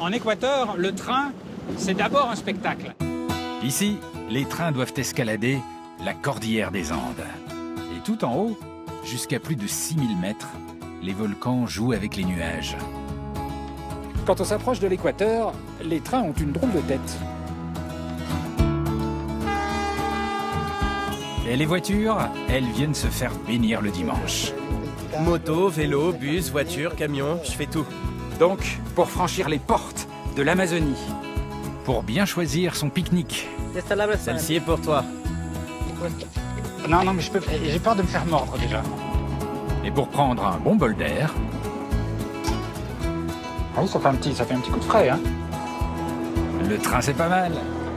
En Équateur, le train, c'est d'abord un spectacle. Ici, les trains doivent escalader la cordillère des Andes. Et tout en haut, jusqu'à plus de 6000 mètres, les volcans jouent avec les nuages. Quand on s'approche de l'équateur, les trains ont une drôle de tête. Et les voitures, elles viennent se faire bénir le dimanche. Moto, vélo, bus, voiture, camion, je fais tout. Donc, pour franchir les portes de l'Amazonie. Pour bien choisir son pique-nique. Celle-ci est pour toi. Non, mais j'ai peur de me faire mordre déjà. Et pour prendre un bon bol d'air. Ah oui, ça fait un petit coup de frais, hein. Le train, c'est pas mal.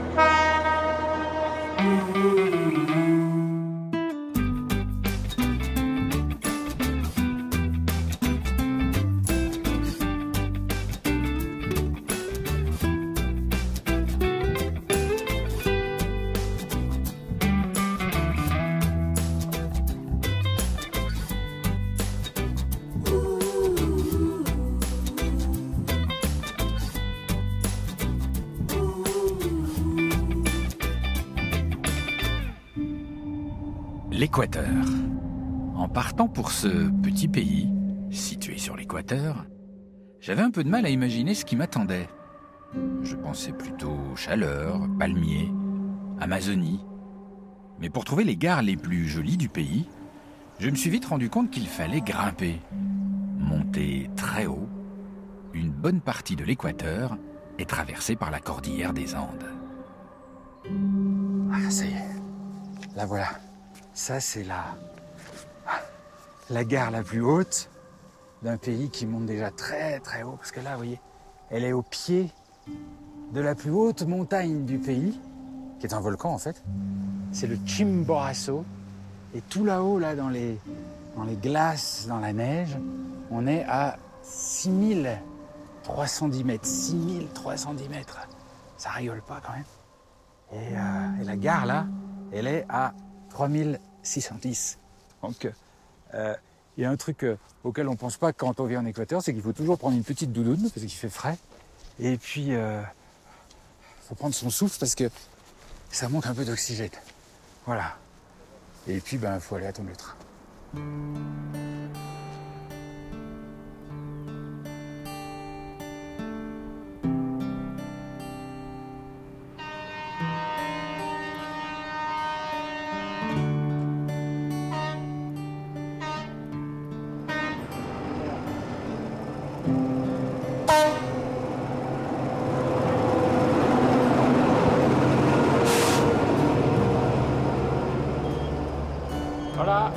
L'Équateur. En partant pour ce petit pays, situé sur l'Équateur, j'avais un peu de mal à imaginer ce qui m'attendait. Je pensais plutôt chaleur, palmiers, Amazonie. Mais pour trouver les gares les plus jolies du pays, je me suis vite rendu compte qu'il fallait grimper. Monter très haut, une bonne partie de l'Équateur est traversée par la cordillère des Andes. Ah, ça y est. Là, voilà. Ça, c'est la gare la plus haute d'un pays qui monte déjà très très haut. Parce que là, vous voyez, elle est au pied de la plus haute montagne du pays, qui est un volcan en fait. C'est le Chimborazo. Et tout là-haut, là, dans les glaces, dans la neige, on est à 6310 mètres. 6310 mètres. Ça rigole pas quand même. Et la gare, là, elle est à 3610. Donc, il y a un truc auquel on ne pense pas quand on vit en Équateur, c'est qu'il faut toujours prendre une petite doudoune parce qu'il fait frais. Et puis, il faut prendre son souffle parce que ça manque un peu d'oxygène. Voilà. Et puis, il faut aller attendre le train. Voilà.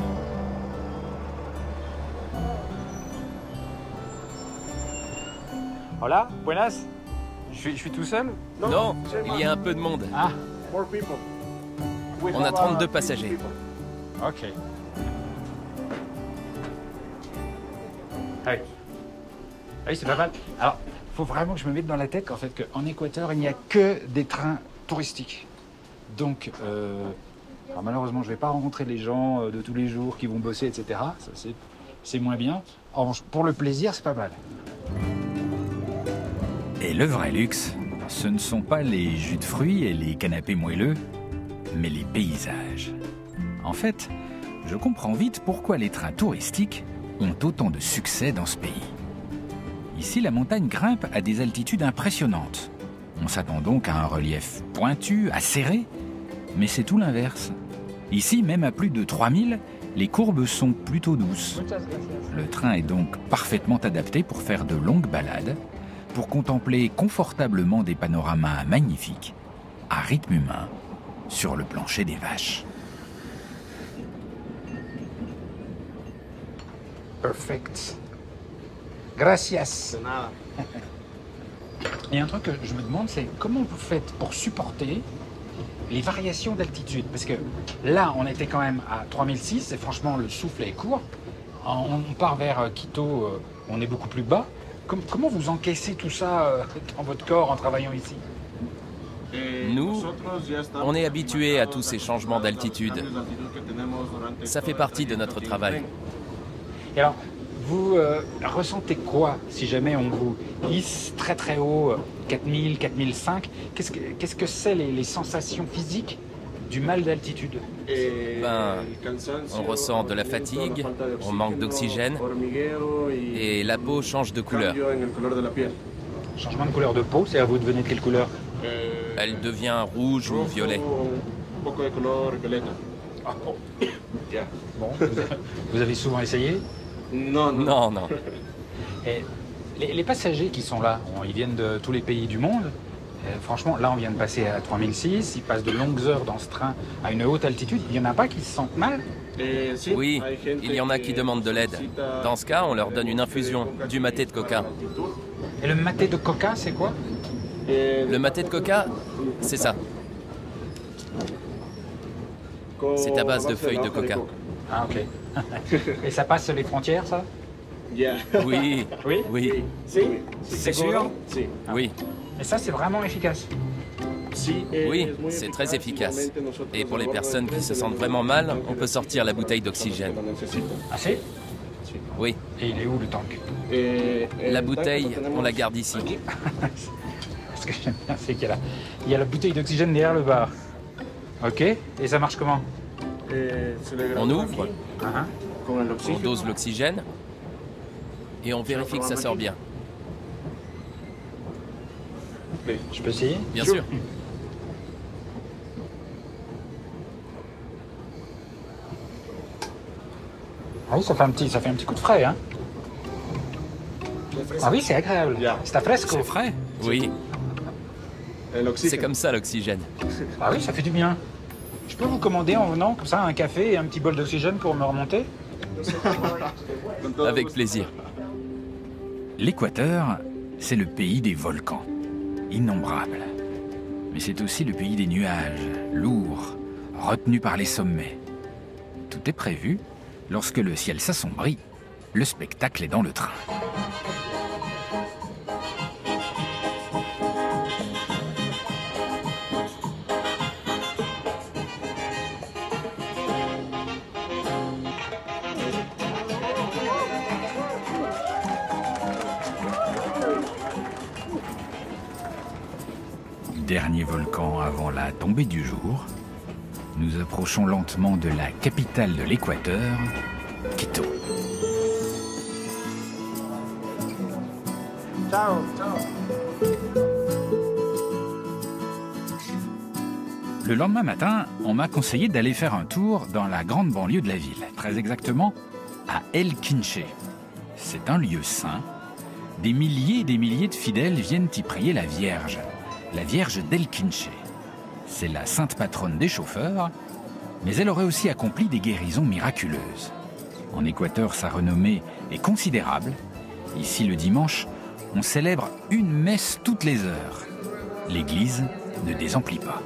Hola, buenas. Je suis tout seul? Non, il y a un peu de monde. Ah, On a 32 passagers. ok. Ah oui, c'est pas mal. Alors, il faut vraiment que je me mette dans la tête qu'en fait, qu'en Équateur, il n'y a que des trains touristiques. Donc, alors malheureusement, je ne vais pas rencontrer les gens de tous les jours qui vont bosser, etc. Ça, c'est moins bien. En revanche, pour le plaisir, c'est pas mal. Et le vrai luxe, ce ne sont pas les jus de fruits et les canapés moelleux, mais les paysages. En fait, je comprends vite pourquoi les trains touristiques ont autant de succès dans ce pays. Ici, la montagne grimpe à des altitudes impressionnantes. On s'attend donc à un relief pointu, acéré, mais c'est tout l'inverse. Ici, même à plus de 3000, les courbes sont plutôt douces. Le train est donc parfaitement adapté pour faire de longues balades, pour contempler confortablement des panoramas magnifiques, à rythme humain, sur le plancher des vaches. Perfect. Gracias. Il y a un truc que je me demande, c'est comment vous faites pour supporter les variations d'altitude? Parce que là, on était quand même à 3006 et franchement, le souffle est court. On part vers Quito, on est beaucoup plus bas. Comment vous encaissez tout ça dans votre corps en travaillant ici? Nous, on est habitués à tous ces changements d'altitude. Ça fait partie de notre travail. Et alors, Vous ressentez quoi si jamais on vous hisse très très haut, 4000, 4005? Qu'est-ce que c'est les sensations physiques du mal d'altitude? On ressent de la fatigue, on manque d'oxygène et la peau change de couleur. Changement de couleur de peau, c'est à vous devenez de quelle couleur? Elle devient rouge ou violet. Bon, vous avez souvent essayé? Non. Et les passagers qui sont là, ils viennent de tous les pays du monde. Franchement, là, on vient de passer à 3006. Ils passent de longues heures dans ce train à une haute altitude. Il n'y en a pas qui se sentent mal? Oui, il y en a qui demandent de l'aide. Dans ce cas, on leur donne une infusion, du maté de coca. Et le maté de coca, c'est quoi? Le maté de coca, c'est ça. C'est à base de feuilles de coca. Ah, ok. Et ça passe les frontières, ça? Oui. Oui? C'est sûr? Oui. Et ça, c'est vraiment efficace? Oui, c'est très efficace. Et pour les personnes qui se sentent vraiment mal, on peut sortir la bouteille d'oxygène. Ah, c'est? Oui. Et il est où, le tank? La bouteille, on la garde ici. Ce que j'aime bien, c'est qu'il y a la bouteille d'oxygène derrière le bar. Ok. Et ça marche comment? On ouvre, Uh-huh. on dose l'oxygène et on vérifie que ça sort bien. Je peux essayer? Bien sûr. Ah oui, ça fait un petit coup de frais, hein? Ah oui, c'est agréable. C'est fresco. C'est frais. Oui. C'est comme ça l'oxygène. Ah oui, ça fait du bien. Je peux vous commander en venant comme ça un café et un petit bol d'oxygène pour me remonter? Avec plaisir. L'Équateur, c'est le pays des volcans, innombrables. Mais c'est aussi le pays des nuages, lourds, retenus par les sommets. Tout est prévu. Lorsque le ciel s'assombrit, le spectacle est dans le train. Dernier volcan avant la tombée du jour, nous approchons lentement de la capitale de l'Équateur, Quito. Ciao. Le lendemain matin, on m'a conseillé d'aller faire un tour dans la grande banlieue de la ville, très exactement à El Quinché. C'est un lieu saint. Des milliers et des milliers de fidèles viennent y prier la Vierge d'El Quinché. C'est la sainte patronne des chauffeurs, mais elle aurait aussi accompli des guérisons miraculeuses. En Équateur, sa renommée est considérable. Ici, le dimanche, on célèbre une messe toutes les heures. L'église ne désemplit pas.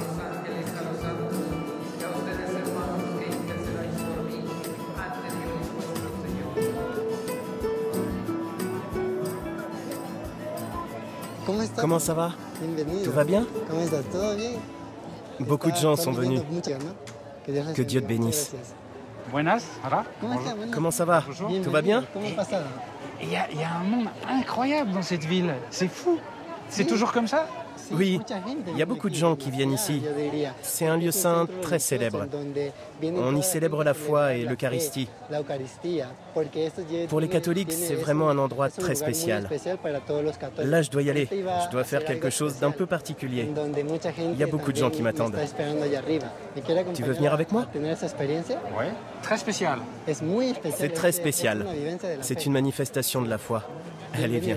Comment ça va? Tout va bien? Beaucoup de gens sont venus. Que Dieu te bénisse. Buenas, voilà. Comment ça va? Tout va bien? Il y a un monde incroyable dans cette ville. C'est fou. C'est toujours comme ça? Oui, il y a beaucoup de gens qui viennent ici. C'est un lieu saint très célèbre. On y célèbre la foi et l'Eucharistie. Pour les catholiques, c'est vraiment un endroit très spécial. Là, je dois y aller. Je dois faire quelque chose d'un peu particulier. Il y a beaucoup de gens qui m'attendent. Tu veux venir avec moi? Oui. Très spécial. C'est très spécial. C'est une manifestation de la foi. Allez, viens.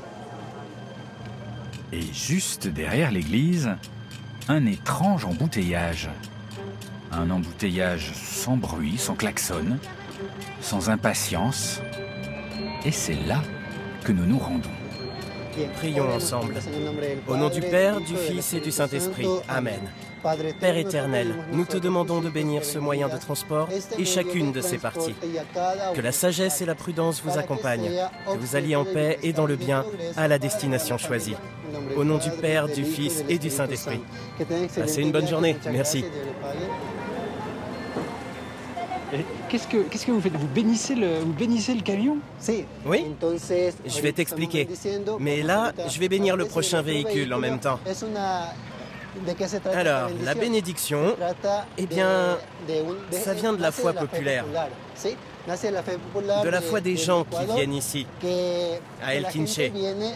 Et juste derrière l'église, un étrange embouteillage. Un embouteillage sans bruit, sans klaxon, sans impatience. Et c'est là que nous nous rendons. Prions ensemble. Au nom du Père, du Fils et du Saint-Esprit. Amen. Père éternel, nous te demandons de bénir ce moyen de transport et chacune de ses parties. Que la sagesse et la prudence vous accompagnent, que vous alliez en paix et dans le bien à la destination choisie. Au nom du Père, du Fils et du Saint-Esprit. Passez une bonne journée. Merci. Qu'est-ce que vous faites? Vous bénissez le camion? Oui, je vais t'expliquer. Mais là, je vais bénir le prochain véhicule en même temps. Alors, la bénédiction, eh bien, ça vient de la foi populaire. De la foi des gens qui viennent ici, à El Quinche.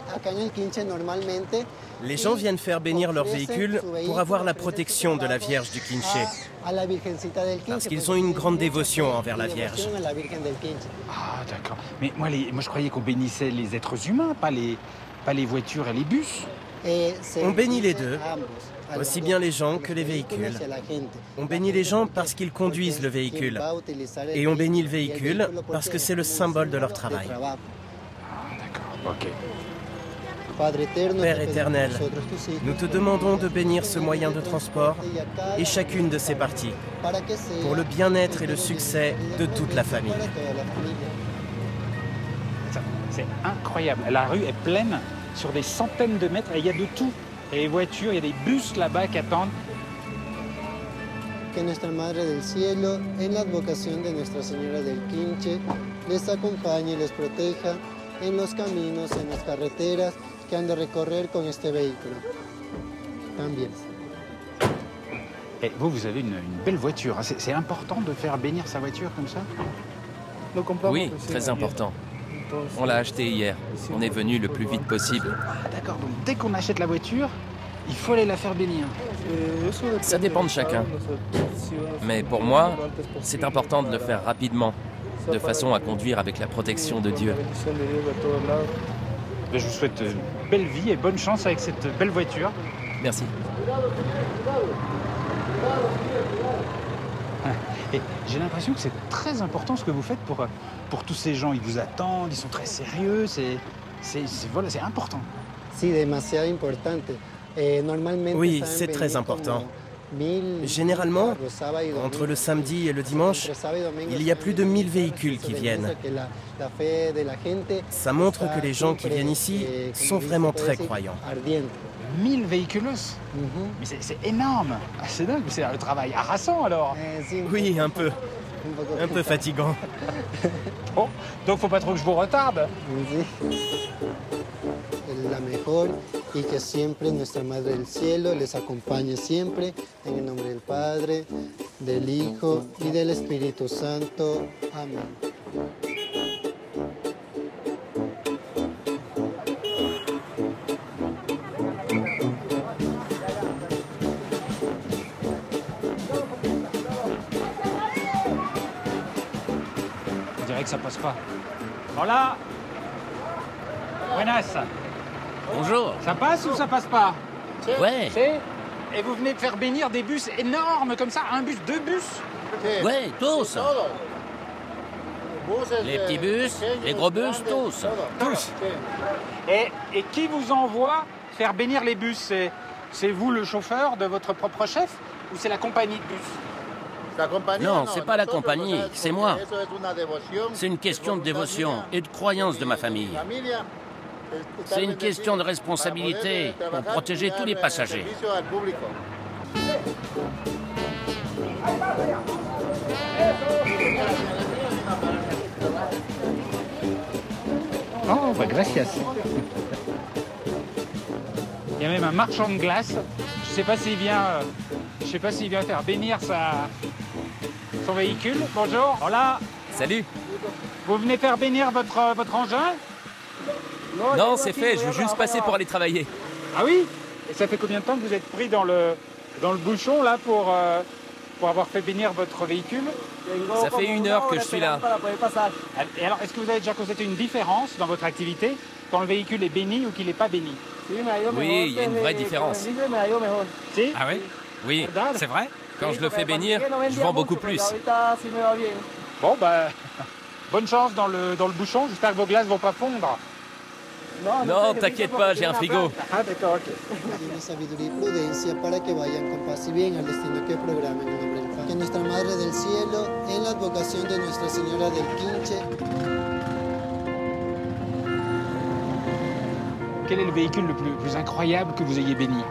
Les gens viennent faire bénir leur véhicule pour avoir la protection de la Vierge du Quinche. Parce qu'ils ont une grande dévotion envers la Vierge. Ah, d'accord. Mais moi, je croyais qu'on bénissait les êtres humains, pas les voitures et les bus. On bénit les deux, aussi bien les gens que les véhicules. On bénit les gens parce qu'ils conduisent le véhicule. Et on bénit le véhicule parce que c'est le symbole de leur travail. Ah, d'accord, ok. Père éternel, nous te demandons de bénir ce moyen de transport et chacune de ses parties, pour le bien-être et le succès de toute la famille. C'est incroyable. La rue est pleine sur des centaines de mètres et il y a de tout. Il y a des voitures, il y a des bus là-bas qui attendent. Que Nuestra Madre del Cielo, en la advocación de Nuestra Señora del Quinche, les acompañe y les proteja en los caminos, en las carreteras que han de recorrer con este vehículo. También. Et vous avez une belle voiture. C'est important de faire bénir sa voiture comme ça? Oui, très important. On l'a acheté hier. On est venu le plus vite possible. Ah, d'accord, donc dès qu'on achète la voiture, il faut aller la faire bénir. Ça dépend de chacun. Mais pour moi, c'est important de le faire rapidement, de façon à conduire avec la protection de Dieu. Je vous souhaite belle vie et bonne chance avec cette belle voiture. Merci. Et j'ai l'impression que c'est très important ce que vous faites pour tous ces gens. Ils vous attendent, ils sont très sérieux, voilà, c'est important. Oui, c'est très important. Généralement, entre le samedi et le dimanche, il y a plus de 1000 véhicules qui viennent. Ça montre que les gens qui viennent ici sont vraiment très croyants. 1000 véhiculos? Mais c'est énorme. Ah, c'est dingue, c'est un travail harassant alors. Oui, un peu. Un peu fatigant. Bon, donc faut pas trop que je vous retarde. La mejor y que siempre Nuestra Madre del Cielo les acompañe siempre en el nombre del Padre, del Hijo y del Espíritu Santo. Amén. On dirait que ça passe pas. Voilà. Buenas. Bonjour. Ça passe ou ça passe pas? Ouais. Et vous venez de faire bénir des bus énormes comme ça, un bus, deux bus? Ouais, tous. Les petits bus, les gros bus, tous. Tous. Et qui vous envoie faire bénir les bus? C'est vous le chauffeur de votre propre chef ou c'est la compagnie de bus? Non, c'est pas la compagnie, c'est moi. C'est une question de dévotion et de croyance de ma famille. C'est une question de responsabilité pour protéger tous les passagers. Oh, bah gracias. Il y a même un marchand de glace. Je sais pas s'il vient faire bénir son véhicule. Bonjour. Hola. Salut. Vous venez faire bénir votre engin? Non, c'est fait, je veux juste passer pour aller travailler. Ah oui? Et ça fait combien de temps que vous êtes pris dans le bouchon là pour avoir fait bénir votre véhicule? Ça fait 1 heure que je suis là. Et alors, est-ce que vous avez déjà constaté une différence dans votre activité quand le véhicule est béni ou qu'il n'est pas béni? Oui, il y a une vraie différence. Si? Ah oui? Oui, c'est vrai? Quand je le fais bénir, je vends beaucoup plus. Bon, bah, bonne chance dans le bouchon. J'espère que vos glaces vont pas fondre. Non, t'inquiète pas, j'ai un frigo. Ah, d'accord, ok. Tiene sabiduría y prudencia para que vayan con paz y bien al destino que programen en el nombre del Padre. Que Nuestra Madre del Cielo, en la advocación de Nuestra Señora del Quinche. Quel est le véhicule le plus incroyable que vous ayez béni?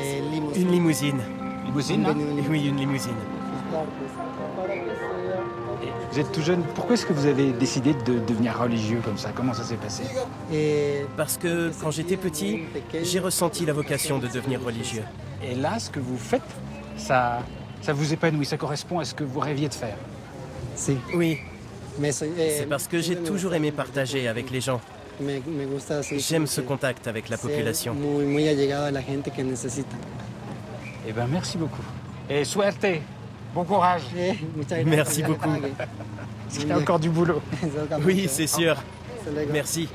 Une limousine. Limousine, hein? Oui, une limousine. Vous êtes tout jeune. Pourquoi est-ce que vous avez décidé de devenir religieux comme ça? Comment ça s'est passé? Parce que quand j'étais petit, j'ai ressenti la vocation de devenir religieux. Et là, ce que vous faites, ça vous épanouit, ça correspond à ce que vous rêviez de faire. Oui, c'est parce que j'ai toujours aimé partager avec les gens. J'aime ce contact avec la population. Eh bien, merci beaucoup. Et suerte. Bon courage. Merci beaucoup. Il y a encore du boulot. Oui, c'est sûr. Merci.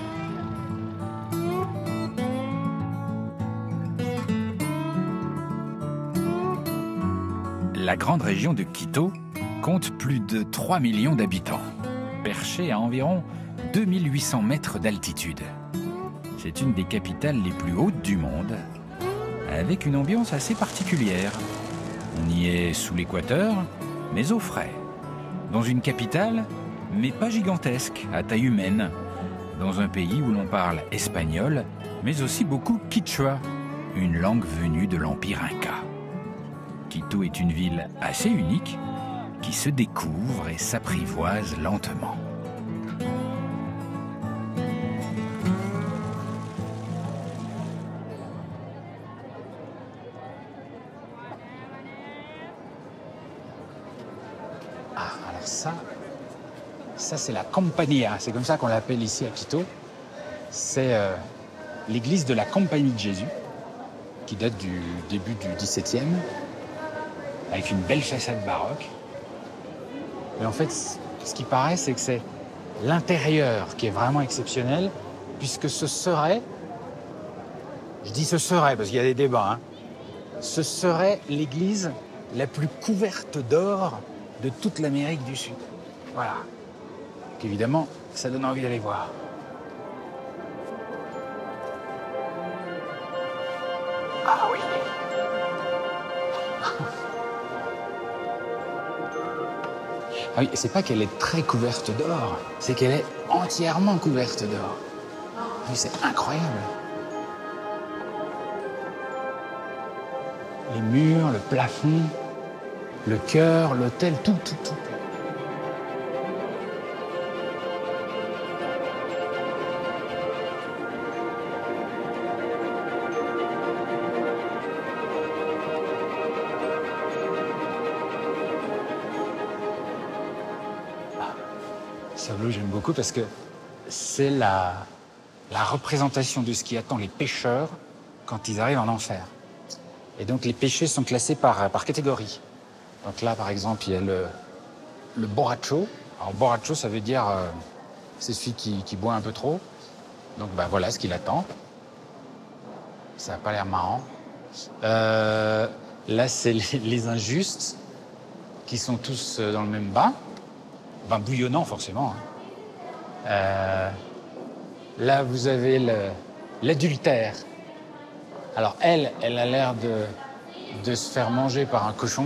La grande région de Quito compte plus de 3 millions d'habitants, perchée à environ 2800 mètres d'altitude. C'est une des capitales les plus hautes du monde, avec une ambiance assez particulière. On y est sous l'équateur, mais au frais. Dans une capitale, mais pas gigantesque, à taille humaine. Dans un pays où l'on parle espagnol, mais aussi beaucoup quichua, une langue venue de l'Empire Inca. Quito est une ville assez unique, qui se découvre et s'apprivoise lentement. Alors ça c'est la Compagnia, c'est comme ça qu'on l'appelle ici à Quito. C'est l'église de la Compagnie de Jésus, qui date du début du XVIIe, avec une belle façade baroque. Mais en fait, ce qui paraît, c'est que c'est l'intérieur qui est vraiment exceptionnel, puisque ce serait, je dis ce serait parce qu'il y a des débats, hein, ce serait l'église la plus couverte d'or de toute l'Amérique du Sud. Voilà. Donc évidemment, ça donne envie d'aller voir. Ah oui. Ah oui, c'est pas qu'elle est très couverte d'or, c'est qu'elle est entièrement couverte d'or. Oui, c'est incroyable. Les murs, le plafond, le chœur, l'autel, tout. Ce tableau, j'aime beaucoup parce que c'est la représentation de ce qui attend les pêcheurs quand ils arrivent en enfer. Et donc les péchés sont classés par catégorie. Donc là, par exemple, il y a le borracho. Alors borracho, ça veut dire c'est celui qui boit un peu trop. Donc bah, voilà ce qu'il attend. Ça n'a pas l'air marrant. Là, c'est les injustes qui sont tous dans le même bain. Bain bouillonnant, forcément. Là, vous avez l'adultère. Alors, elle a l'air de se faire manger par un cochon.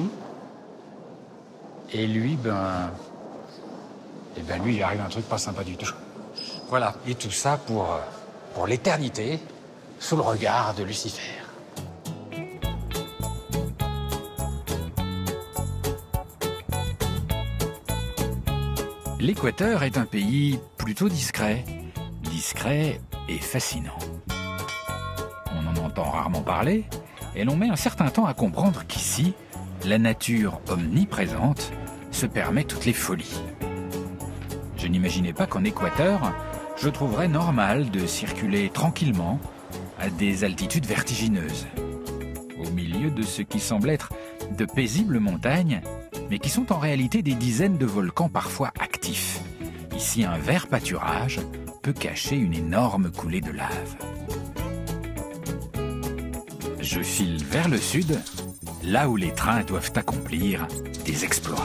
Et lui, lui, il arrive un truc pas sympa du tout. Voilà. Et tout ça pour l'éternité, sous le regard de Lucifer. L'Équateur est un pays plutôt discret et fascinant. On en entend rarement parler, et l'on met un certain temps à comprendre qu'ici, la nature omniprésente se permet toutes les folies. Je n'imaginais pas qu'en Équateur, je trouverais normal de circuler tranquillement à des altitudes vertigineuses, au milieu de ce qui semble être de paisibles montagnes, mais qui sont en réalité des dizaines de volcans parfois actifs. Ici, un vert pâturage peut cacher une énorme coulée de lave. Je file vers le sud, là où les trains doivent accomplir des exploits.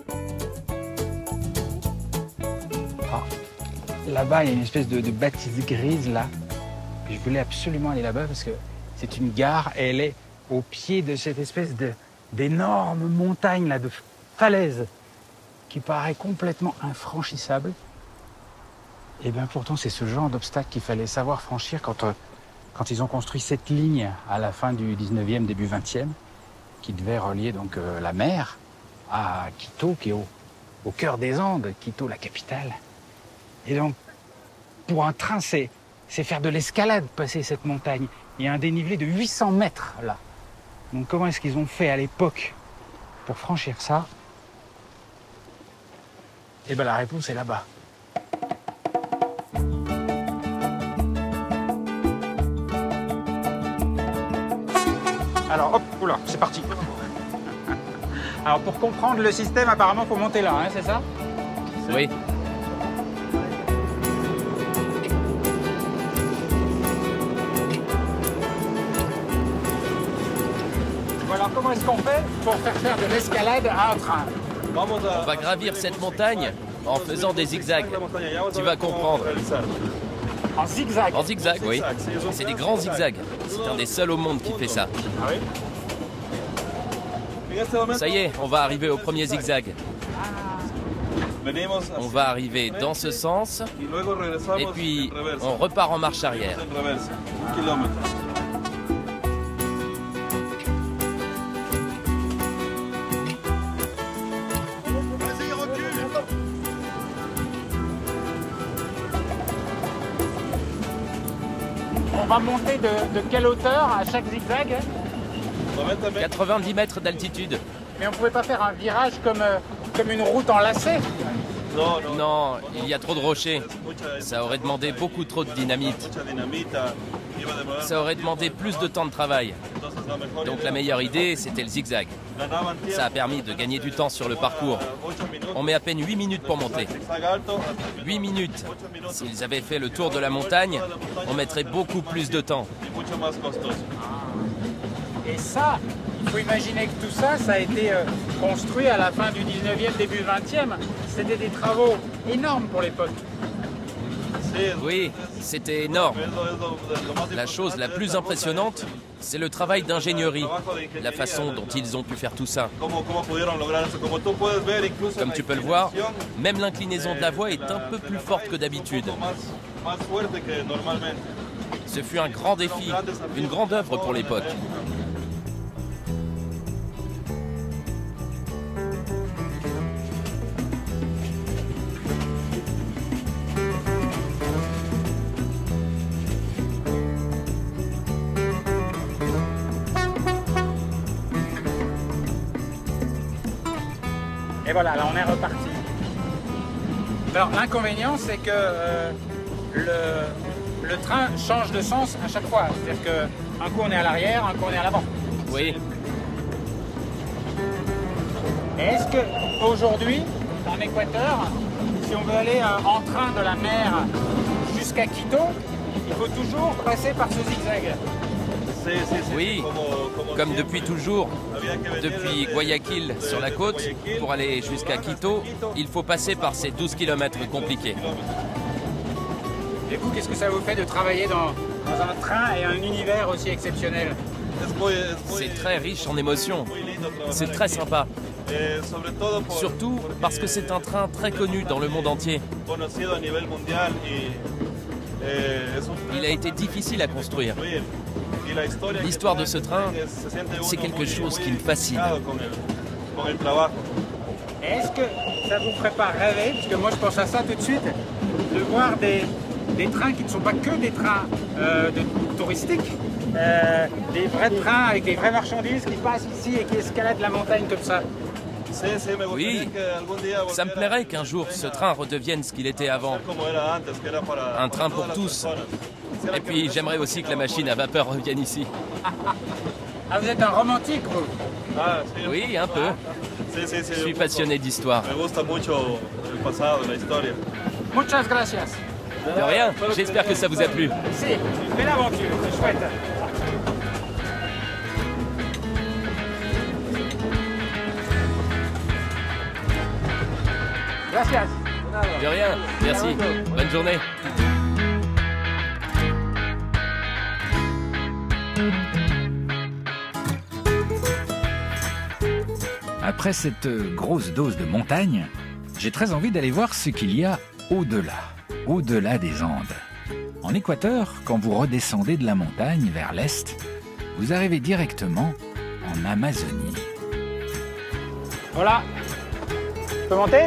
Là-bas, il y a une espèce de bâtisse grise, là. Je voulais absolument aller là-bas parce que c'est une gare et elle est au pied de cette espèce d'énorme montagne, là, de falaise qui paraît complètement infranchissable. Et bien pourtant, c'est ce genre d'obstacle qu'il fallait savoir franchir quand ils ont construit cette ligne à la fin du 19e, début 20e, qui devait relier donc la mer à Quito, qui est au cœur des Andes, Quito, la capitale. Et donc, pour un train, c'est faire de l'escalade, passer cette montagne. Il y a un dénivelé de 800 mètres, là. Donc comment est-ce qu'ils ont fait à l'époque pour franchir ça? Eh bien, la réponse est là-bas. Alors, hop, oula, c'est parti. Alors, pour comprendre le système, apparemment, il faut monter là, hein, c'est ça? Oui. Alors, comment est-ce qu'on fait pour faire de l'escalade à un train? On va gravir cette montagne en faisant des zigzags. Tu vas comprendre. En zigzag? En zigzag, oui. C'est des grands zigzags. C'est un des seuls au monde qui fait ça. Ah oui? Ça y est, on va arriver au premier zigzag. On va arriver dans ce sens, et puis on repart en marche arrière. On va monter de quelle hauteur à chaque zigzag? 90 mètres d'altitude. Mais on ne pouvait pas faire un virage comme une route en lacet? Non, il y a trop de rochers. Ça aurait demandé beaucoup trop de dynamite. Ça aurait demandé plus de temps de travail. Donc la meilleure idée, c'était le zigzag. Ça a permis de gagner du temps sur le parcours. On met à peine 8 minutes pour monter. 8 minutes. S'ils avaient fait le tour de la montagne, on mettrait beaucoup plus de temps. Et ça, il faut imaginer que tout ça, ça a été construit à la fin du 19e, début 20e. C'était des travaux énormes pour l'époque. Oui, c'était énorme. La chose la plus impressionnante, c'est le travail d'ingénierie, la façon dont ils ont pu faire tout ça. Comme tu peux le voir, même l'inclinaison de la voie est un peu plus forte que d'habitude. Ce fut un grand défi, une grande œuvre pour l'époque. Et voilà, là on est reparti. Alors l'inconvénient, c'est que le train change de sens à chaque fois. C'est-à-dire qu'un coup on est à l'arrière, un coup on est à l'avant. Oui. Et est-ce qu'aujourd'hui, en Équateur, si on veut aller en train de la mer jusqu'à Quito, il faut toujours passer par ce zigzag? Oui, comme depuis toujours. Depuis Guayaquil sur la côte, pour aller jusqu'à Quito, il faut passer par ces 12 km compliqués. Et vous, qu'est-ce que ça vous fait de travailler dans un train et un univers aussi exceptionnel? C'est très riche en émotions. C'est très sympa. Surtout parce que c'est un train très connu dans le monde entier. Il a été difficile à construire. L'histoire de ce train, c'est quelque chose qui me fascine. Est-ce que ça vous ferait pas rêver, parce que moi je pense à ça tout de suite, de voir des trains qui ne sont pas que des trains touristiques, des vrais trains avec des vraies marchandises qui passent ici et qui escaladent la montagne comme ça? Oui, ça me plairait qu'un jour ce train redevienne ce qu'il était avant. Un train pour tous. Et puis j'aimerais aussi que la machine à vapeur revienne ici. Ah, vous êtes un romantique, vous? Oui, un peu. Je suis passionné d'histoire. Muchas gracias. De rien, j'espère que ça vous a plu. Si, belle aventure, c'est chouette. Gracias. De rien, merci. Bonne journée. Après cette grosse dose de montagne, j'ai très envie d'aller voir ce qu'il y a au-delà des Andes. En Équateur, quand vous redescendez de la montagne vers l'est, vous arrivez directement en Amazonie. Voilà. peux monter?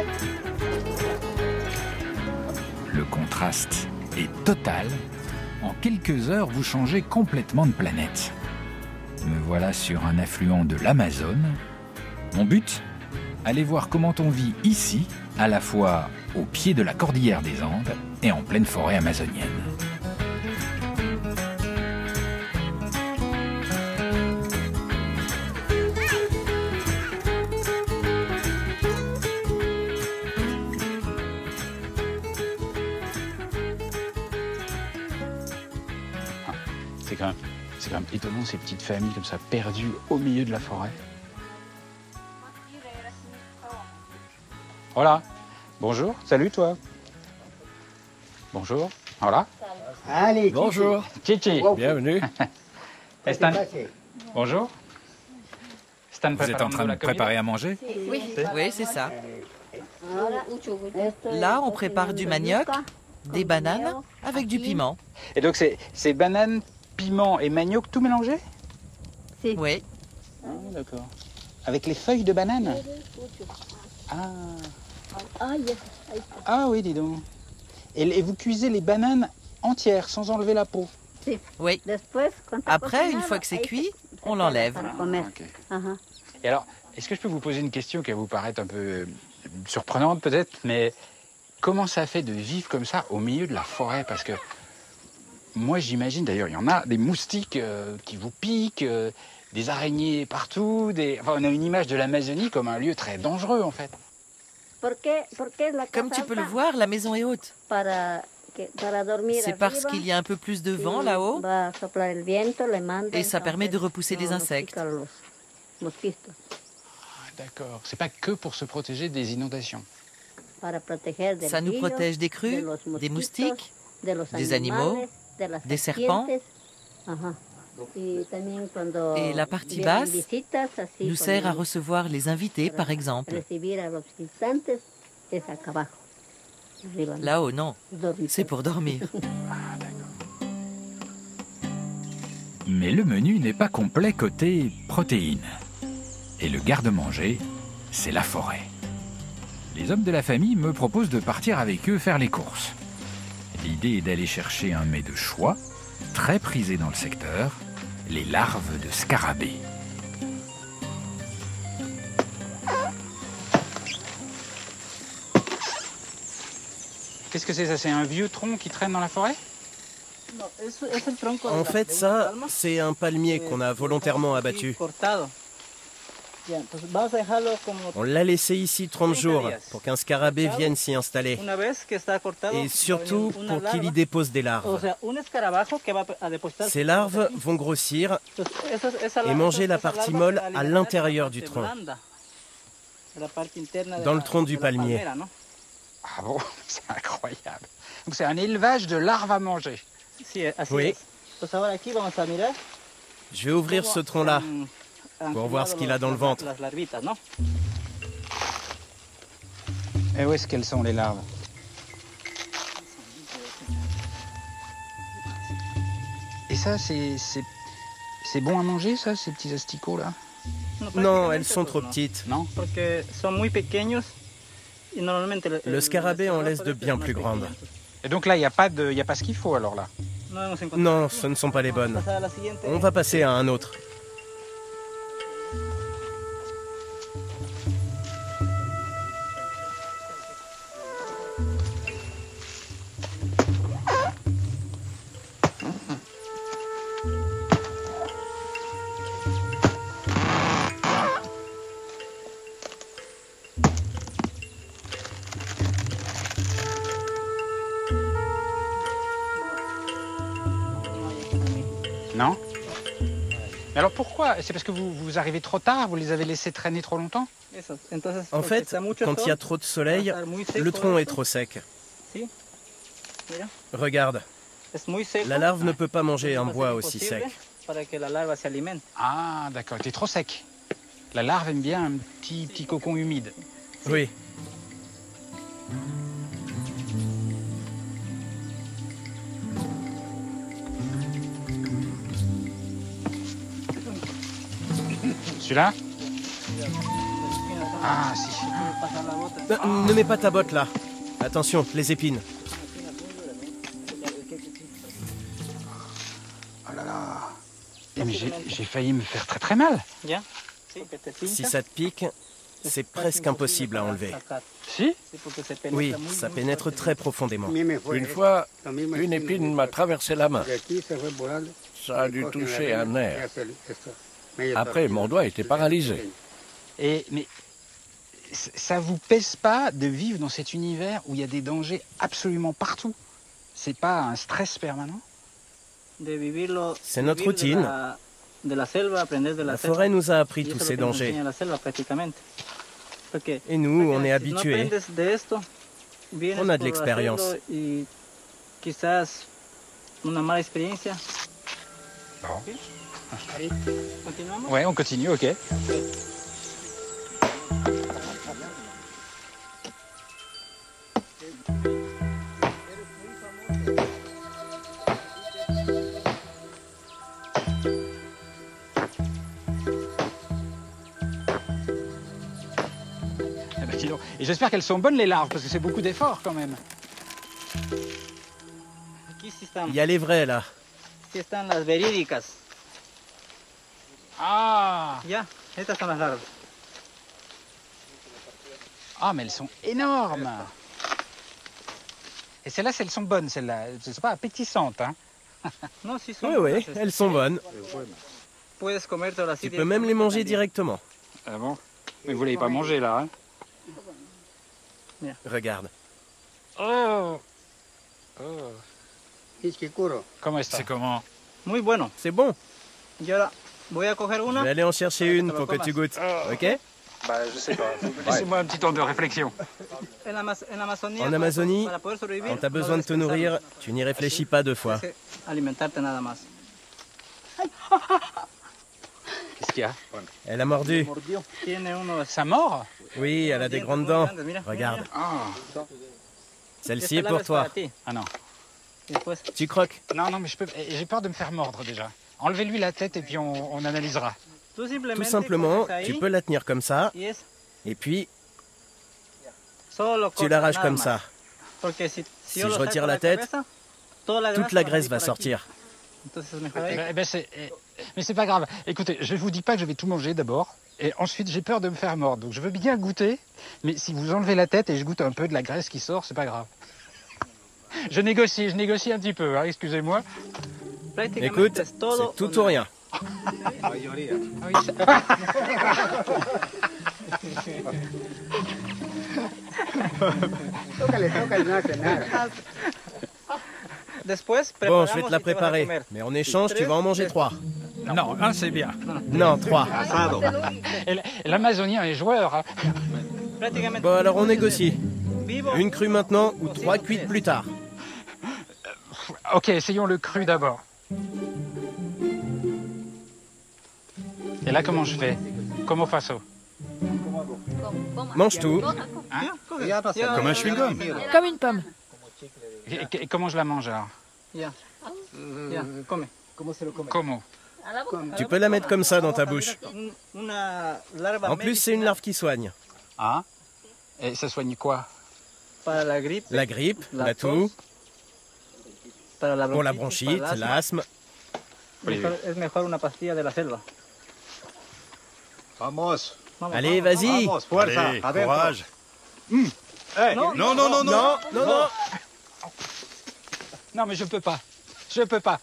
Le contraste est total. En quelques heures, vous changez complètement de planète. Me voilà sur un affluent de l'Amazone. Mon but? Aller voir comment on vit ici, à la fois au pied de la cordillère des Andes et en pleine forêt amazonienne. C'est quand même étonnant ces petites familles comme ça perdues au milieu de la forêt. Voilà. Bonjour. Salut toi. Bonjour. Voilà. Allez, Bonjour. Chichi. Bienvenue. Stan. Bonjour. Stan, Vous êtes en train de préparer à manger? Oui, c'est ça. Là, on prépare du manioc, des bananes avec du piment. Et donc c'est bananes, piment et manioc tout mélangé? Oui. Ah, d'accord. Avec les feuilles de banane? Ah. Ah oui, dis donc. Et vous cuisez les bananes entières, sans enlever la peau? Oui. Après, une fois que c'est cuit, on l'enlève. Okay. Et alors, est-ce que je peux vous poser une question qui va vous paraître un peu surprenante peut-être, mais comment ça fait de vivre comme ça au milieu de la forêt? Parce que moi j'imagine, d'ailleurs il y en a, des moustiques qui vous piquent, des araignées partout, enfin, on a une image de l'Amazonie comme un lieu très dangereux en fait. Comme tu peux le voir, la maison est haute. C'est parce qu'il y a un peu plus de vent là-haut et ça permet de repousser les insectes. D'accord, c'est pas que pour se protéger des inondations. Ça nous protège des crues, des moustiques, des animaux, des serpents. Et la partie basse nous sert à recevoir les invités, par exemple. Là-haut, non. C'est pour dormir. Mais le menu n'est pas complet côté protéines. Et le garde-manger, c'est la forêt. Les hommes de la famille me proposent de partir avec eux faire les courses. L'idée est d'aller chercher un mets de choix, très prisé dans le secteur, les larves de scarabées. Qu'est-ce que c'est ça? C'est un vieux tronc qui traîne dans la forêt? En fait, ça, c'est un palmier qu'on a volontairement abattu. On l'a laissé ici 30 jours pour qu'un scarabée vienne s'y installer. Et surtout pour qu'il y dépose des larves. Ces larves vont grossir et manger la partie molle à l'intérieur du tronc, dans le tronc du palmier. Ah bon, c'est incroyable. Donc c'est un élevage de larves à manger. Oui. Je vais ouvrir ce tronc-là pour voir ce qu'il a dans le ventre. Et où est-ce qu'elles sont les larves? Et ça, c'est bon à manger ça, ces petits asticots là? Non, elles sont trop petites. Non? Le scarabée en laisse de bien plus grandes. Et donc là, il n'y a pas ce qu'il faut alors là? Non, ce ne sont pas les bonnes. On va passer à un autre. Non? Mais alors pourquoi? C'est parce que vous arrivez trop tard? Vous les avez laissés traîner trop longtemps? En fait, quand il y a trop de soleil, le tronc est trop sec. Regarde, la larve ne peut pas manger un bois aussi sec. Ah d'accord, t'es trop sec. La larve aime bien un petit cocon humide. Oui. Celui-là? Ah si. Ne mets pas ta botte là. Attention, les épines. Oh là là. Eh, mais j'ai failli me faire très très mal. Si ça te pique, c'est presque impossible à enlever. Si? Oui, ça pénètre très profondément. Une fois, une épine m'a traversé la main. Ça a dû toucher un nerf. Après, mon doigt était paralysé. Mais ça vous pèse pas de vivre dans cet univers où il y a des dangers absolument partout? C'est pas un stress permanent? C'est notre routine. La forêt nous a appris tous ces dangers. Et nous, on est habitués. On a de l'expérience. Bon. Ouais, on continue, ok. Et j'espère qu'elles sont bonnes les larves, parce que c'est beaucoup d'efforts quand même. Il y a les vrais là. Ah! Estas son las larvas. Ah, mais elles sont énormes! Et celles-là, elles sont bonnes, celles-là. Ce ne sont pas appétissantes, hein? Oui, elles sont bonnes. Tu peux même les manger directement. Ah bon? Mais vous ne l'avez pas mangé là, hein? Regarde. Oh! Comment est-ce que c'est comment? C'est bon. Y ahora voy a coger Je una. vais aller en chercher une pour que tu goûtes. Ok? Bah, je sais pas. Laissez-moi un petit temps de réflexion. En Amazonie, quand tu as besoin de te nourrir, tu n'y réfléchis pas deux fois. Alimentarte nada más. Qu'est-ce qu'il y a? Elle a mordu. Ça mord? Oui, elle a des grandes dents. Regarde. Ah. Celle-ci est pour toi. Ah non. Tu croques? Non, mais j'ai peur de me faire mordre déjà. Enlevez-lui la tête et puis on analysera. Tout simplement, tu peux la tenir comme ça, et puis tu l'arraches comme ça. Si je retire la tête, toute la graisse va sortir. Mais c'est pas grave. Écoutez, je vous dis pas que je vais tout manger d'abord, et ensuite j'ai peur de me faire mordre. Donc je veux bien goûter, mais si vous enlevez la tête et je goûte un peu de la graisse qui sort, c'est pas grave. Je négocie un petit peu, hein, excusez-moi. Écoute, c'est tout ou rien. Bon, je vais te la préparer, mais en échange, tu vas en manger 3. Non, un c'est bien. Non, 3. Et l'Amazonien est joueur. Hein. Bon, alors on négocie. Une crue maintenant ou 3 cuites plus tard. Ok, essayons le cru d'abord. Et là, comment je fais? Como faço? Mange tout. Hein? Comme un chewing-gum. Comme une pomme. Et comment je la mange alors? Comment? Tu peux la mettre comme ça dans ta bouche. En plus, c'est une larve qui soigne. Ah? Et ça soigne quoi? La grippe, la toux, pour la bronchite, l'asthme. Allez, vas-y. Allez, courage. Non. Non, mais je peux pas. Je peux pas.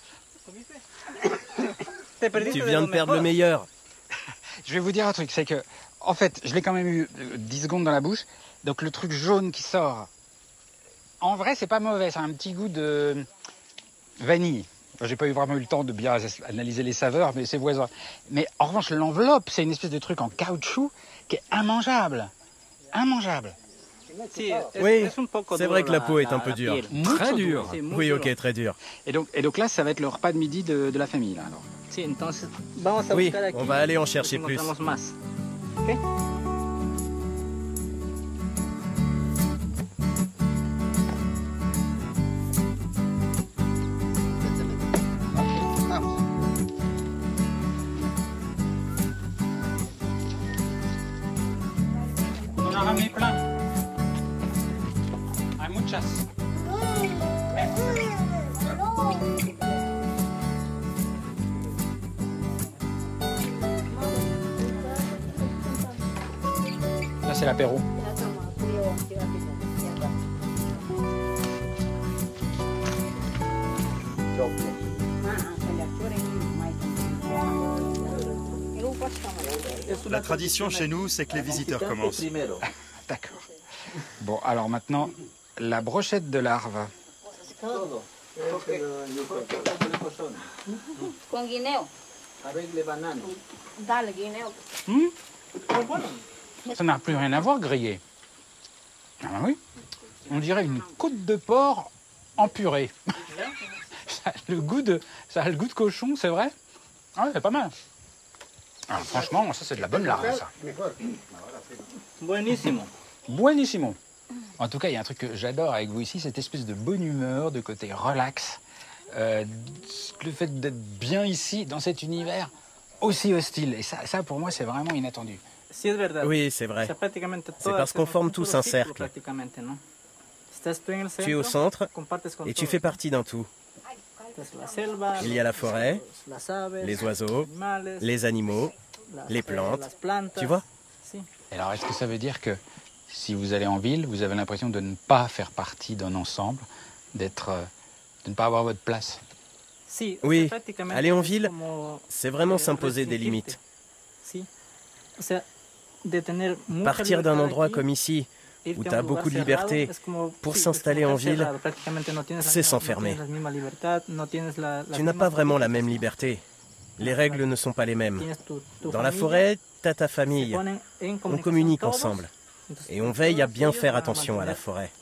Tu viens de perdre le meilleur. Je vais vous dire un truc, c'est que, en fait, je l'ai quand même eu 10 secondes dans la bouche. Donc le truc jaune qui sort, en vrai, c'est pas mauvais. C'est un petit goût de vanille. J'ai pas vraiment eu le temps de bien analyser les saveurs, mais c'est voisin. Mais en revanche, l'enveloppe, c'est une espèce de truc en caoutchouc qui est immangeable. Immangeable. Oui, c'est vrai que la peau est un peu dure. Très dure. Oui, ok, très dure. Et donc là, ça va être le repas de midi de la famille, là, alors. Oui, on va aller en chercher plus. On a ramené plein. Muchas. Là, c'est l'apéro. La tradition chez nous, c'est que les visiteurs commencent. D'accord. Bon, alors maintenant, la brochette de larves. Con guineo. Avec les bananes. Dale, guineo. Ça n'a plus rien à voir, grillé. Ah ben oui. On dirait une côte de porc en purée. Ça a le goût de cochon, c'est vrai? Ah ouais, c'est pas mal. Alors, franchement, ça c'est de la bonne larve, ça. Buenísimo. Buonissimo. En tout cas, il y a un truc que j'adore avec vous ici, cette espèce de bonne humeur, de côté relax. Le fait d'être bien ici, dans cet univers aussi hostile. Et ça pour moi, c'est vraiment inattendu. Oui, c'est vrai. C'est parce qu'on forme tous un cercle. Tu es au centre et tu fais partie d'un tout. Il y a la forêt, les oiseaux, les animaux, les plantes. Tu vois? Alors, est-ce que ça veut dire que si vous allez en ville, vous avez l'impression de ne pas faire partie d'un ensemble, de ne pas avoir votre place? Oui, aller en ville, c'est vraiment s'imposer des limites. Partir d'un endroit comme ici, où tu as beaucoup de liberté, pour s'installer en ville, c'est s'enfermer. Tu n'as pas vraiment la même liberté. Les règles ne sont pas les mêmes. Dans la forêt, tu as ta famille. On communique ensemble. Et on veille à bien faire attention à la forêt.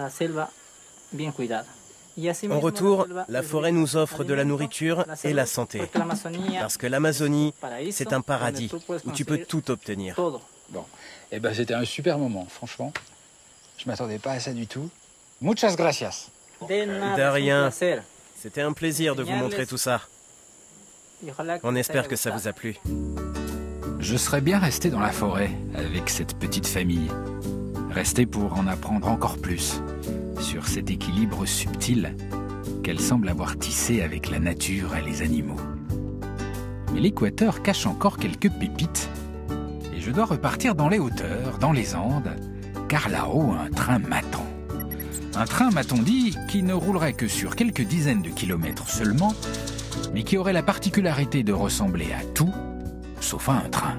En retour, la forêt nous offre de la nourriture et la santé. Parce que l'Amazonie, c'est un paradis où tu peux tout obtenir. Bon, eh ben c'était un super moment, franchement. Je m'attendais pas à ça du tout. Muchas gracias. De rien. C'était un plaisir de vous montrer tout ça. On espère que ça vous a plu. Je serais bien resté dans la forêt avec cette petite famille. Resté pour en apprendre encore plus sur cet équilibre subtil qu'elle semble avoir tissé avec la nature et les animaux. Mais l'Équateur cache encore quelques pépites et je dois repartir dans les hauteurs, dans les Andes, car là-haut, un train m'attend. Un train, m'a-t-on dit, qui ne roulerait que sur quelques dizaines de kilomètres seulement, mais qui aurait la particularité de ressembler à tout, sauf à un train.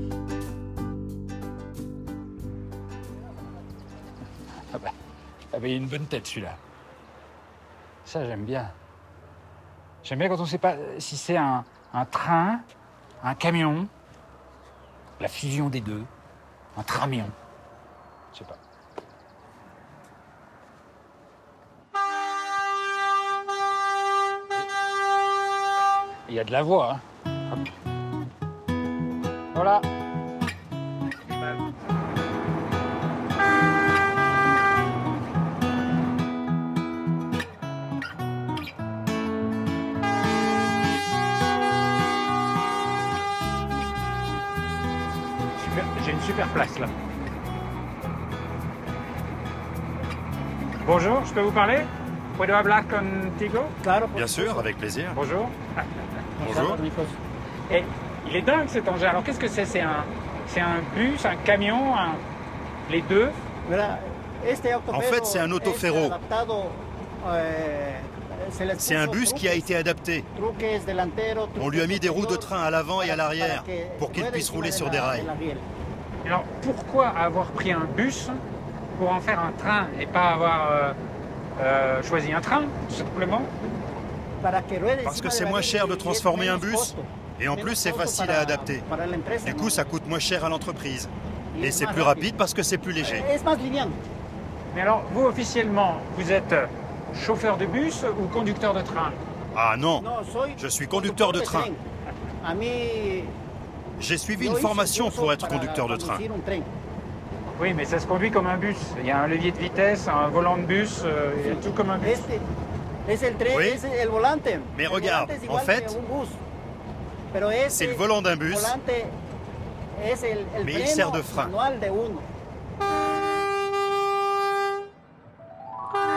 Ah bah, il a une bonne tête, celui-là. Ça, j'aime bien. J'aime bien quand on ne sait pas si c'est un train, un camion, la fusion des deux, un tramion. Je sais pas. Il y a de la voix, hein. Voilà. J'ai une super place là. Bonjour, je peux vous parler? Puedo hablar contigo? Bien sûr, avec plaisir. Bonjour. Bonjour. Et il est dingue cet engin. Alors qu'est-ce que c'est? C'est un bus, un camion, les deux? En fait, c'est un autoferro. C'est un bus qui a été adapté. On lui a mis des roues de train à l'avant et à l'arrière pour qu'il puisse rouler sur des rails. Alors pourquoi avoir pris un bus pour en faire un train et pas avoir choisi un train, tout simplement? Parce que c'est moins cher de transformer un bus et en plus c'est facile à adapter. Du coup, ça coûte moins cher à l'entreprise. Et c'est plus rapide parce que c'est plus léger. Mais alors, vous officiellement, vous êtes chauffeur de bus ou conducteur de train? Ah non, je suis conducteur de train. J'ai suivi une formation pour être conducteur de train. Oui, mais ça se conduit comme un bus. Il y a un levier de vitesse, un volant de bus, il y a tout comme un bus. Oui, mais regarde, en fait, c'est le volant d'un bus, mais il sert de frein.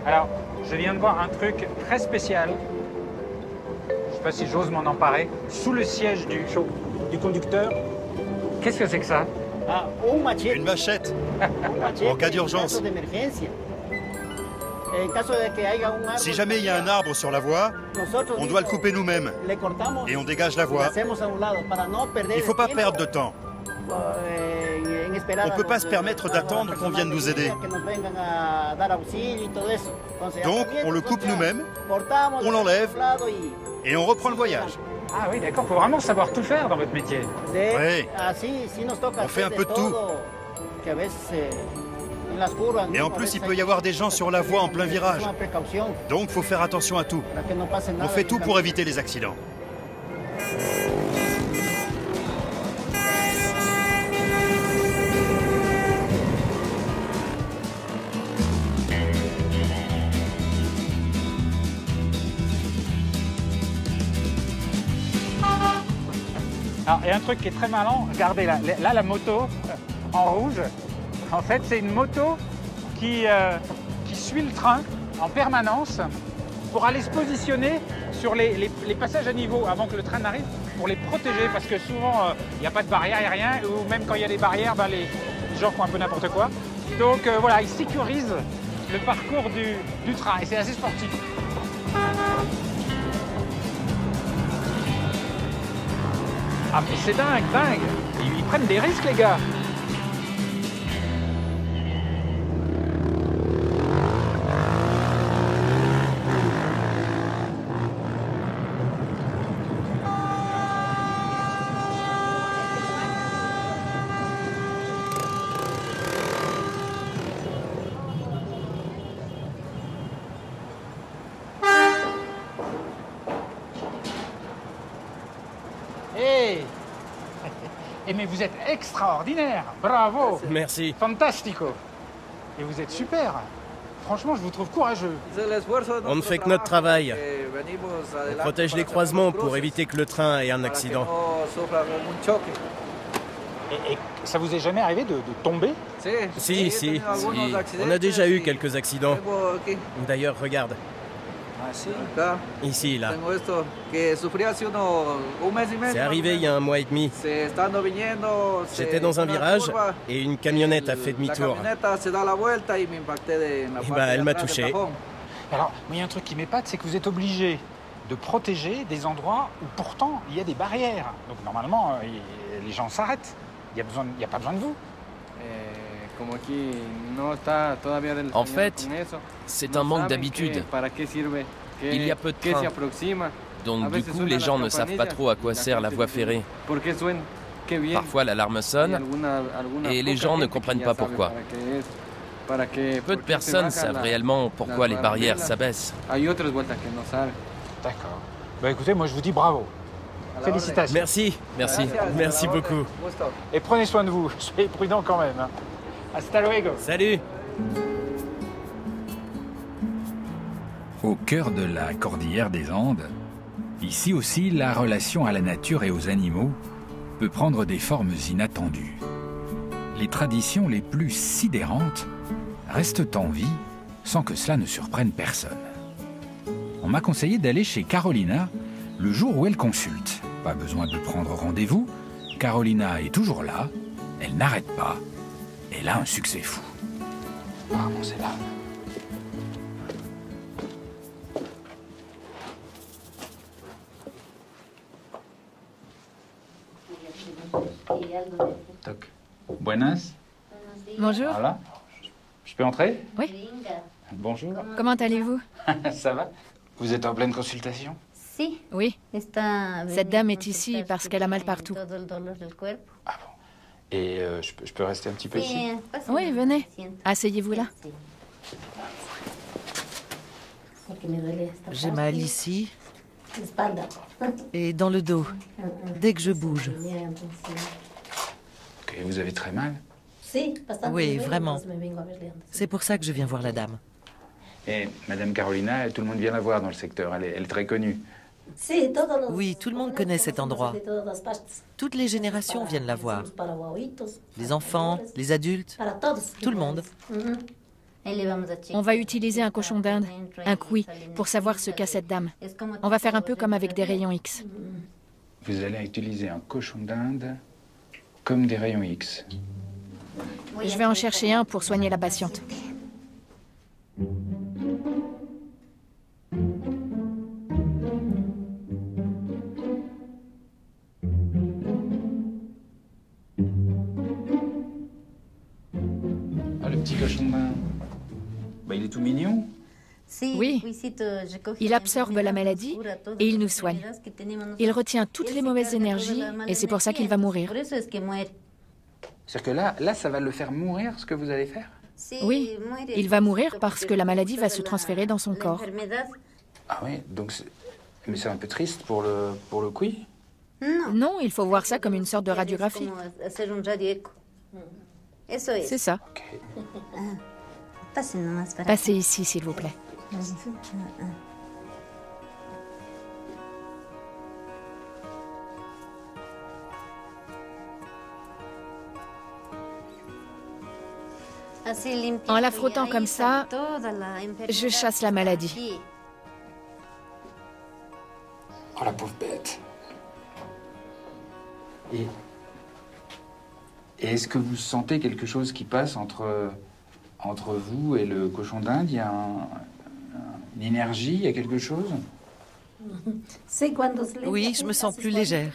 Alors, je viens de voir un truc très spécial. Je sais pas si j'ose m'en emparer. Sous le siège du conducteur. Qu'est-ce que c'est que ça? Une machette. En cas d'urgence. Si jamais il y a un arbre sur la voie, on doit le couper nous-mêmes. Et on dégage la voie. Il ne faut pas perdre de temps. On ne peut pas se permettre d'attendre qu'on vienne nous aider. Donc, on le coupe nous-mêmes, on l'enlève et on reprend le voyage. Ah oui, d'accord, il faut vraiment savoir tout faire dans votre métier. Oui, on fait un peu de tout. Et en plus, il peut y avoir des gens sur la voie en plein virage. Donc, il faut faire attention à tout. On fait tout pour éviter les accidents. Alors, il y a un truc qui est très malin, regardez là, la moto en rouge, en fait c'est une moto qui suit le train en permanence pour aller se positionner sur les passages à niveau avant que le train n'arrive, pour les protéger, parce que souvent il n'y a pas de barrière, il n'y a rien, ou même quand il y a des barrières, ben, les gens font un peu n'importe quoi. Donc voilà, ils sécurisent le parcours du train et c'est assez sportif. Ah mais c'est dingue, dingue. Ils prennent des risques les gars. Mais vous êtes extraordinaire, bravo. Merci. Fantastico. Et vous êtes super. Franchement, je vous trouve courageux. On ne fait que notre travail. On protège les croisements pour éviter que le train ait un accident. Et ça vous est jamais arrivé de tomber? Si. On a déjà eu quelques accidents. D'ailleurs, regarde. Ah, si. Ici, là. C'est arrivé il y a 1 mois et demi. J'étais dans un virage et une camionnette a fait demi-tour. Et bah, elle m'a touché. Alors, il y a un truc qui m'épate, c'est que vous êtes obligé de protéger des endroits où pourtant il y a des barrières. Donc normalement, les gens s'arrêtent. Il n'y a pas besoin de vous. En fait, c'est un manque d'habitude. Il y a peu de trains. Donc du coup, les gens ne savent pas trop à quoi sert la voie ferrée. Parfois, l'alarme sonne et les gens ne comprennent pas pourquoi. Peu de personnes savent réellement pourquoi les barrières s'abaissent. D'accord. Bah écoutez, moi je vous dis bravo. Félicitations. Merci. Merci beaucoup. Et prenez soin de vous. Soyez prudents quand même. Hein. Hasta luego. Salut. Au cœur de la cordillère des Andes, ici aussi, la relation à la nature et aux animaux peut prendre des formes inattendues. Les traditions les plus sidérantes restent en vie sans que cela ne surprenne personne. On m'a conseillé d'aller chez Carolina le jour où elle consulte. Pas besoin de prendre rendez-vous, Carolina est toujours là, elle n'arrête pas, elle a un succès fou. Apparemment c'est là. Toc. Buenas. Bonjour. Voilà. Je peux entrer? Oui. Bonjour. Comment allez-vous? Ça va? Vous êtes en pleine consultation? Oui. Cette dame est ici parce qu'elle a mal partout. Ah bon? Et je peux rester un petit peu ici? Oui, venez. Asseyez-vous là. J'ai mal ici et dans le dos, dès que je bouge. Ok, vous avez très mal? Oui, vraiment. C'est pour ça que je viens voir la dame. Et Madame Carolina, tout le monde vient la voir dans le secteur, elle est très connue. Oui, tout le monde connaît cet endroit. Toutes les générations viennent la voir. Les enfants, les adultes, tout le monde. On va utiliser un cochon d'Inde, un cuy, pour savoir ce qu'a cette dame. On va faire un peu comme avec des rayons X. Vous allez utiliser un cochon d'Inde comme des rayons X. Je vais en chercher un pour soigner la patiente. Ah, le petit cochon d'Inde. Bah, il est tout mignon. Oui, il absorbe la maladie et il nous soigne. Il retient toutes les mauvaises énergies et c'est pour ça qu'il va mourir. C'est-à-dire que là, ça va le faire mourir, ce que vous allez faire? Oui, il va mourir parce que la maladie va se transférer dans son corps. Ah oui, donc mais c'est un peu triste pour le cuy? Non, il faut voir ça comme une sorte de radiographie. C'est ça. Okay. Passez ici, s'il vous plaît. En la frottant comme ça, je chasse la maladie. Oh, la pauvre bête. Et est-ce que vous sentez quelque chose qui passe entre vous et le cochon d'Inde? Il y a une énergie, il y a quelque chose? Oui, je me sens plus légère.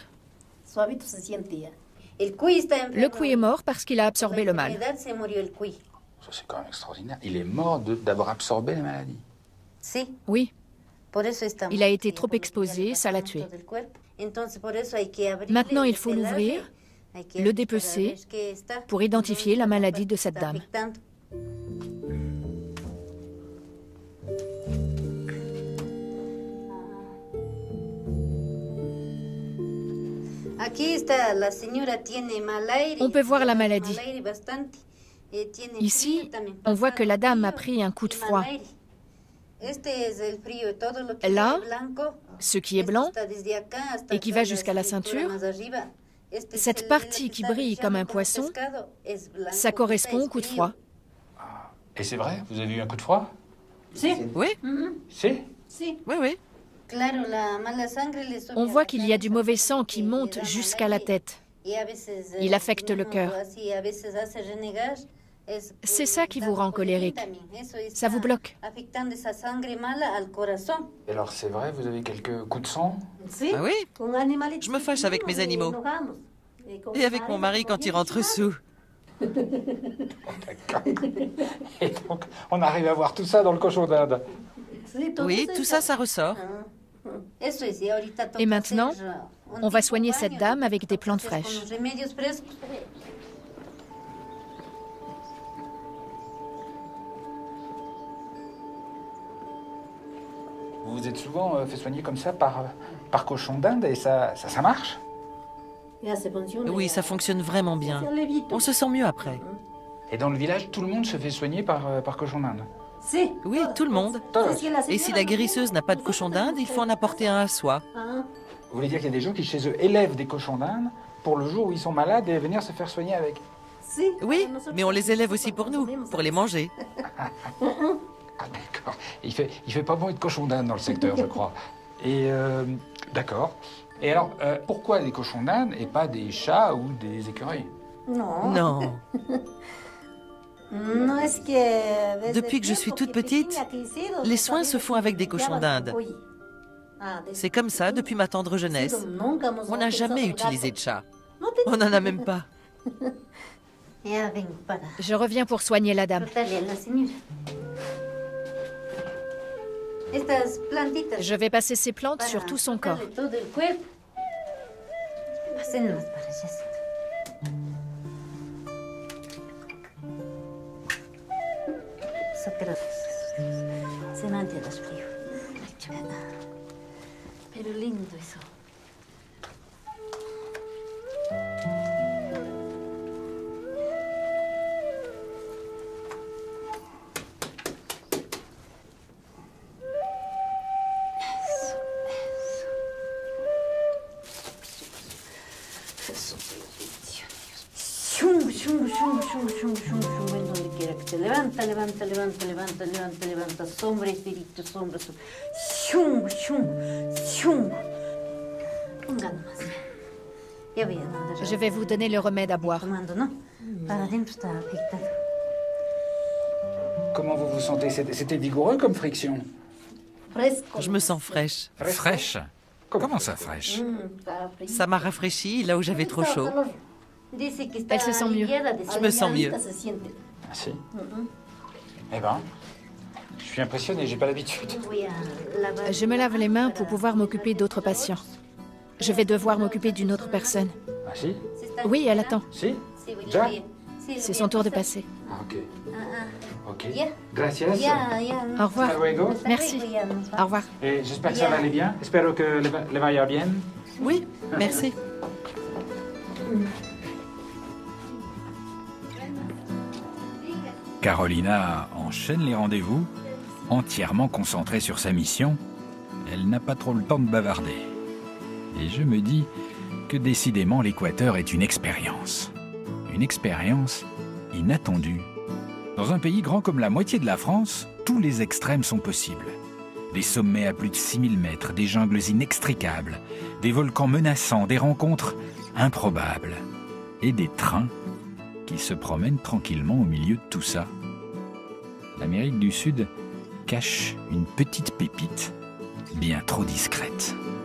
Le cuy est mort parce qu'il a absorbé le mal. Ça, c'est quand même extraordinaire. Il est mort d'avoir absorbé la maladie. Oui. Il a été trop exposé, ça l'a tué. Maintenant, il faut l'ouvrir, le dépecer, pour identifier la maladie de cette dame. On peut voir la maladie. Ici, on voit que la dame a pris un coup de froid. Là, ce qui est blanc et qui va jusqu'à la ceinture, cette partie qui brille comme un poisson, ça correspond au coup de froid. Et c'est vrai? Vous avez eu un coup de froid? Oui. Si? Oui, oui. On voit qu'il y a du mauvais sang qui monte jusqu'à la tête. Il affecte le cœur. C'est ça qui vous rend colérique. Ça vous bloque. Et alors, c'est vrai, vous avez quelques coups de sang? Ah oui. Je me fâche avec mes animaux. Et avec mon mari quand il rentre sous. D'accord. Et donc, on arrive à voir tout ça dans le cochon d'Inde? Oui, tout ça, ça ressort. Et maintenant, on va soigner cette dame avec des plantes fraîches. Vous vous êtes souvent fait soigner comme ça par cochon d'Inde et ça marche? Oui, ça fonctionne vraiment bien. On se sent mieux après. Et dans le village, tout le monde se fait soigner par cochon d'Inde? Oui, tout le monde. Et si la guérisseuse n'a pas de cochon d'Inde, il faut en apporter un à soi. Vous voulez dire qu'il y a des gens qui, chez eux, élèvent des cochons d'Inde pour le jour où ils sont malades et venir se faire soigner avec? Oui, mais on les élève aussi pour nous, pour les manger. Ah, d'accord. Il fait pas bon être cochon d'Inde dans le secteur, je crois. Et d'accord. Et alors, pourquoi des cochons d'Inde et pas des chats ou des écureuils? Non. Depuis que je suis toute petite, les soins se font avec des cochons d'Inde. C'est comme ça depuis ma tendre jeunesse. On n'a jamais utilisé de chat. On n'en a même pas. Je reviens pour soigner la dame. Je vais passer ces plantes sur tout son corps. Pero lindo eso. Eso. Shum, shum, shum, shum, shum, shum, shum, en donde Je vais vous donner le remède à boire. Comment vous vous sentez? C'était vigoureux comme friction? Je me sens fraîche. Fraîche? Comment ça, fraîche? Ça m'a rafraîchie là où j'avais trop chaud. Elle se sent mieux. Je me sens mieux. Merci. Eh ben, je suis impressionné, j'ai pas l'habitude. Je me lave les mains pour pouvoir m'occuper d'autres patients. Je vais devoir m'occuper d'une autre personne. Ah si? Oui, elle attend. Si? Déjà? C'est son tour de passer. Ah, ok. Ok. Gracias. Au revoir. Hasta luego. Merci. Au revoir. Et j'espère que ça va aller bien. Espero que le vaya bien. Oui, merci. Carolina enchaîne les rendez-vous, entièrement concentrée sur sa mission. Elle n'a pas trop le temps de bavarder. Et je me dis que décidément l'Équateur est une expérience. Une expérience inattendue. Dans un pays grand comme la moitié de la France, tous les extrêmes sont possibles. Des sommets à plus de 6000 mètres, des jungles inextricables, des volcans menaçants, des rencontres improbables et des trains qui se promènent tranquillement au milieu de tout ça. L'Amérique du Sud cache une petite pépite bien trop discrète.